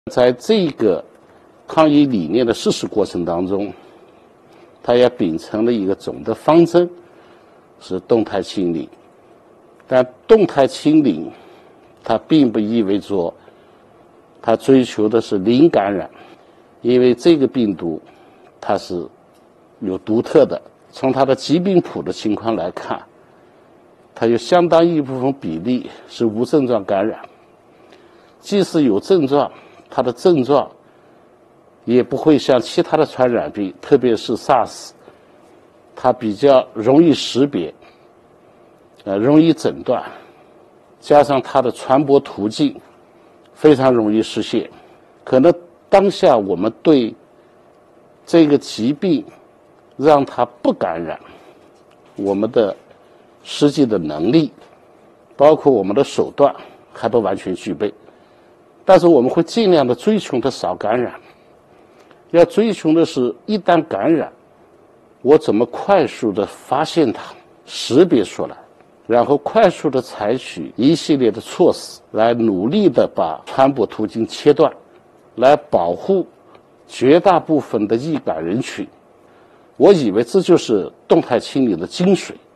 在这个抗疫理念的实施过程当中，它也秉承了一个总的方针，是动态清零。但动态清零，它并不意味着它追求的是零感染，因为这个病毒它是有独特的，从它的疾病谱的情况来看，它有相当一部分比例是无症状感染，即使有症状，它的症状也不会像其他的传染病，特别是 SARS， 它比较容易识别，容易诊断，加上它的传播途径非常容易实现。可能当下我们对这个疾病让它不感染，我们的实际的能力，包括我们的手段还不完全具备，但是我们会尽量的追求它少感染。要追求的是一旦感染，我怎么快速的发现它，识别出来，然后快速的采取一系列的措施，来努力的把传播途径切断，来保护绝大部分的易感人群。我以为这就是动态清零的精髓。